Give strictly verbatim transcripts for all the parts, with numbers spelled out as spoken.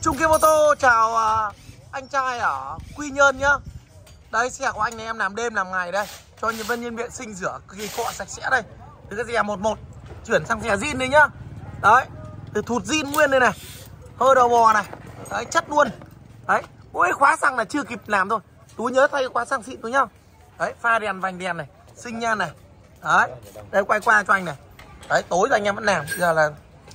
Trung Kiên Mô Tô chào uh, anh trai ở Quy Nhơn nhá. Đấy, xe của anh này em làm đêm làm ngày đây, cho nhân viên nhân vệ sinh rửa cực kỳ cọ sạch sẽ đây. Từ cái dè một một chuyển sang dè zin đây nhá. Đấy, từ thụt zin nguyên đây này, hơi đầu bò này, đấy chất luôn. Đấy, mỗi khóa xăng là chưa kịp làm thôi, túi nhớ thay khóa xăng xịn túi nhá. Đấy, pha đèn vành đèn này, sinh nhan này. Đấy, đây quay qua cho anh này. Đấy, tối rồi anh em vẫn làm, bây giờ là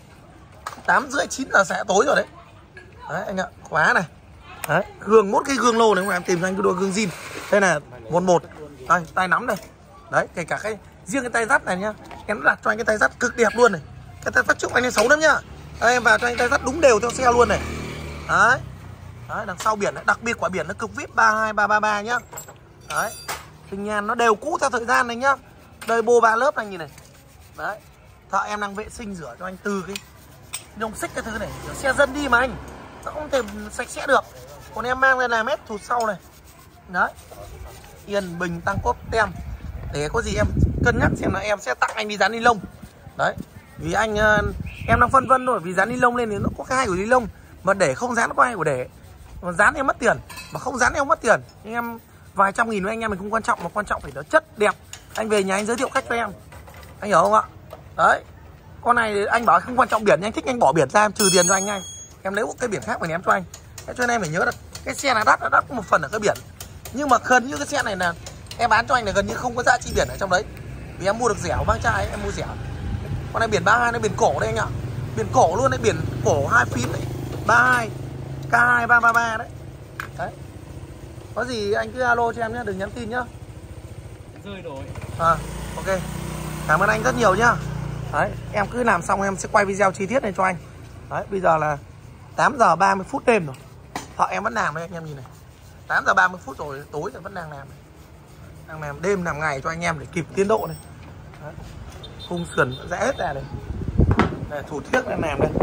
tám rưỡi chín giờ sẽ tối rồi đấy. Đấy anh ạ, khóa này. Đấy, gương mỗi cái gương lô này em tìm cho anh cái đôi gương zin. Đây là một một. Đây, tay nắm đây. Đấy, kể cả cái riêng cái tay dắt này nhá. Em đặt cho anh cái tay dắt cực đẹp luôn này. Cái tay phát trúc anh ấy xấu lắm nhá. Đây, em vào cho anh tay dắt đúng đều theo xe luôn này. Đấy. Đấy, đằng sau biển này, đặc biệt quả biển nó cực vê i pê ba hai ba ba ba nhá. Đấy. Hình nhan nó đều cũ theo thời gian này nhá. Đây bô ba lớp này nhìn này. Đấy. Thợ em đang vệ sinh rửa cho anh từ cái nhông xích cái thứ này, xe dân đi mà anh. Nó không thể sạch sẽ được. Còn em mang lên là mét thụt sau này. Đấy. Yên bình tăng cốp tem. Để có gì em cân nhắc xem là em sẽ tặng anh đi dán ni lông. Đấy. Vì anh em đang phân vân rồi, vì dán ni lông lên thì nó có cái hay của ni lông, mà để không dán có hay của để. Mà dán em mất tiền, mà không dán em mất tiền. Nhưng em vài trăm nghìn với anh em mình không quan trọng, mà quan trọng phải nó chất đẹp. Anh về nhà anh giới thiệu khách cho em. Anh hiểu không ạ? Đấy. Con này anh bảo không quan trọng biển, anh thích anh bỏ biển ra em trừ tiền cho anh ngay. Em lấy một cái biển khác mà ném cho anh. Thế cho nên em phải nhớ là cái xe này đắt, nó đắt một phần ở cái biển. Nhưng mà gần như cái xe này là em bán cho anh là gần như không có giá trị biển ở trong đấy. Vì em mua được rẻ băng trai ấy, em mua rẻ. Con này biển ba hai, nó biển cổ đây anh ạ. Biển cổ luôn đấy, biển cổ hai phím đấy. ba hai, K hai ba ba ba đấy. Đấy. Có gì anh cứ alo cho em nhé, đừng nhắn tin nhá. Rơi rồi. À, ok. Cảm ơn anh rất nhiều nhá. Đấy, em cứ làm xong em sẽ quay video chi tiết này cho anh. Đấy, bây giờ là tám giờ ba mươi phút đêm rồi. Thợ em vẫn làm đấy anh em nhìn này. tám giờ ba mươi phút rồi, tối rồi vẫn đang làm này. Đang làm đêm làm ngày cho anh em để kịp tiến độ này. Đấy. Khung sườn rẽ hết ra đây. Đây, thủ thiếc đang làm đây.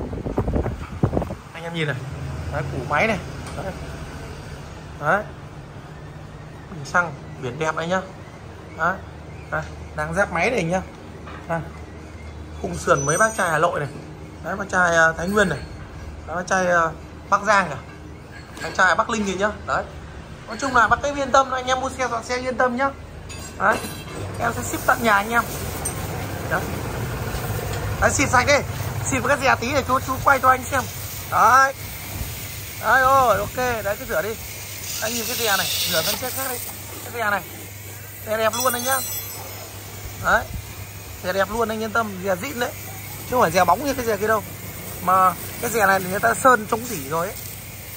Anh em nhìn này. Đấy, củ máy này. Đấy. Đấy. Bình xăng, biển đẹp này nhá. Đấy. Đây, đang ráp máy này nhá. Đây. Khung sườn mấy bác trai Hà Nội này. Đấy, bác trai uh, Thái Nguyên này. Đấy, bác trai uh, Bắc Giang này. Bác trai Bắc Linh này nhá. Đấy. Nói chung là bác cái yên tâm, anh em mua xe dọn xe yên tâm nhá. Đấy. Em sẽ ship tận nhà anh em. Đấy. Đấy, xịt sạch đi. Xịt với cái dè tí để chú chú quay cho anh xem. Đấy. Đấy rồi, ok, đấy cứ rửa đi. Anh nhìn cái dè này, rửa thân chết khác đi. Cái dè này. Dè đẹp luôn anh nhá. Đấy. Dè đẹp luôn anh yên tâm, dè zin đấy. Chứ không phải dè bóng như cái dè kia đâu. Mà cái dè này thì người ta sơn chống rỉ rồi ấy.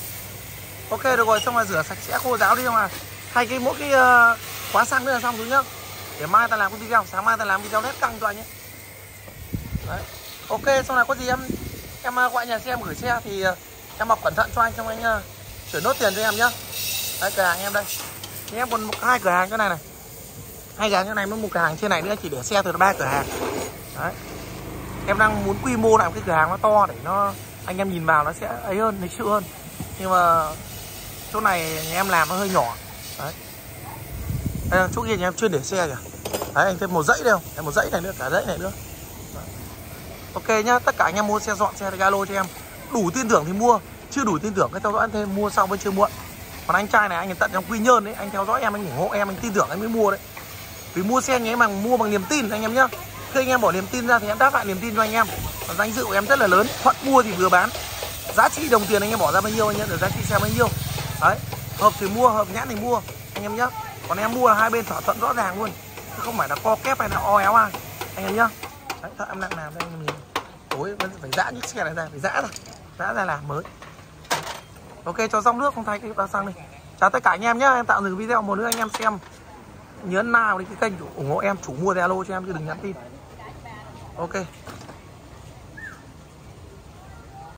Ok được rồi, xong rồi rửa sạch sẽ khô ráo đi, mà thay cái mỗi cái uh, khóa xăng nữa là xong rồi nhá. Để mai ta làm cái video, sáng mai ta làm video nét căng cho anh nhé. Đấy. Ok, xong là có gì em em gọi nhà xe em gửi xe thì uh, em mặc cẩn thận cho anh, xong anh uh, chuyển nốt tiền cho em nhá. Đấy, cửa hàng em đây. Thì em còn một hai cửa hàng cái này này. Hai cửa hàng cái này với một cửa hàng trên này nữa, chỉ để xe từ ba cửa hàng. Đấy. Em đang muốn quy mô làm cái cửa hàng nó to để nó anh em nhìn vào nó sẽ ấy hơn, lịch sự hơn. Nhưng mà chỗ này nhà em làm nó hơi nhỏ. Đấy. Đây, chỗ kia nhà em chuyên để xe kìa. Đấy, anh thêm một dãy đâu, thêm một dãy này nữa, cả dãy này nữa. Đấy. Ok nhá, tất cả anh em mua xe dọn xe thì alo cho em. Đủ tin tưởng thì mua, chưa đủ tin tưởng cái theo dõi anh thêm, mua sau vẫn chưa muộn. Còn anh trai này anh ấy tận trong Quy Nhơn đấy, anh theo dõi em, anh ủng hộ em, anh tin tưởng anh mới mua đấy. Vì mua xe nhà em bằng mua bằng niềm tin anh em nhá. Khi anh em bỏ niềm tin ra thì em đáp lại niềm tin cho anh em. Và danh dự của em rất là lớn, thuận mua thì vừa bán. Giá trị đồng tiền anh em bỏ ra bao nhiêu anh em được giá trị xe bao nhiêu. Đấy, hợp thì mua, hợp nhãn thì mua anh em nhá. Còn em mua là hai bên thỏa thuận rõ ràng luôn, chứ không phải là co kép hay là o éo ai anh em nhá. Đấy, thợ em đang làm đây anh em nhìn. Tối vẫn phải giã những xe này ra, phải giã ra, giã ra làm mới. Ok, cho dòng nước không thay cái bao xăng đi. Chào tất cả anh em nhá, em tạm dừng video một nữa anh em xem. Nhớ nào đi cái kênh ủng hộ em, chủ mua thì alo cho em chứ đừng nhắn tin. Ok.